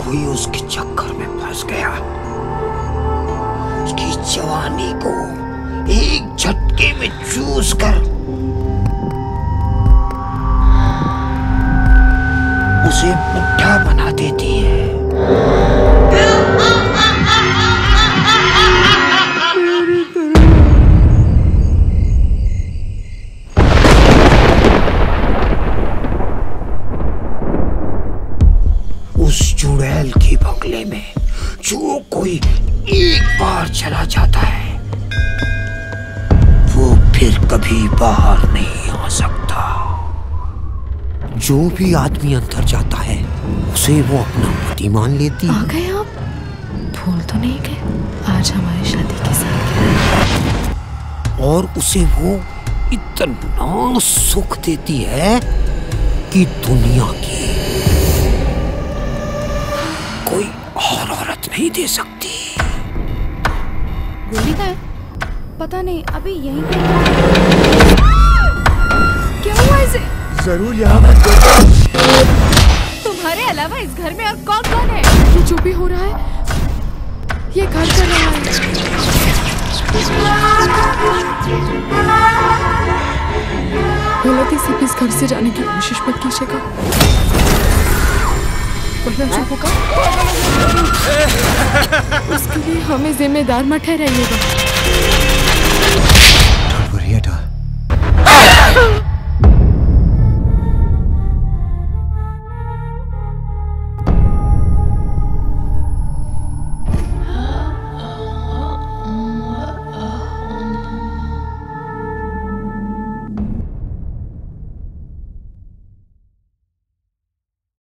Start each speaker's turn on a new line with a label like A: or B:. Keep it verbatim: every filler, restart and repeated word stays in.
A: कोई उसके चक्कर में फंस गया। उसकी जवानी को एक झटके में चूस कर उसे बुढ़ा बना देती है। उस चुड़ैल के बंगले में जो कोई एक बार चला जाता है वो फिर कभी बाहर नहीं आ सकता। जो भी आदमी अंदर जाता है उसे वो अपना पति मान लेती है।
B: आ गए आप? भूल तो नहीं गए आज हमारी शादी की सालगिरह।
A: और उसे वो इतना सुख देती है कि दुनिया की कोई और औरत नहीं दे सकती।
B: गोली का है? पता नहीं, अभी यहीं क्या हुआ इसे?
C: जरूर यहाँ मत देखो।
B: तुम्हारे अलावा इस घर में और कौन कौन है? ये जो भी हो रहा है ये घर कर रहा है। गलती से भी इस घर से जाने की कोशिश मत कीजिएगा वरना जो होगा उसके लिए हमें जिम्मेदार मत ठहराइएगा।